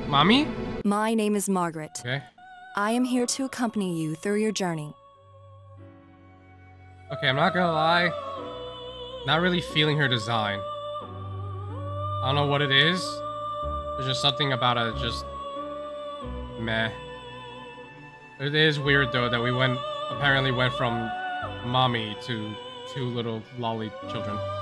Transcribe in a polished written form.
Mommy? My name is Margaret. Okay. I am here to accompany you through your journey. Okay, I'm not gonna lie. Not really feeling her design. I don't know what it is. There's just something about it just... meh. It is weird though that we apparently went from mommy to two little lolly children.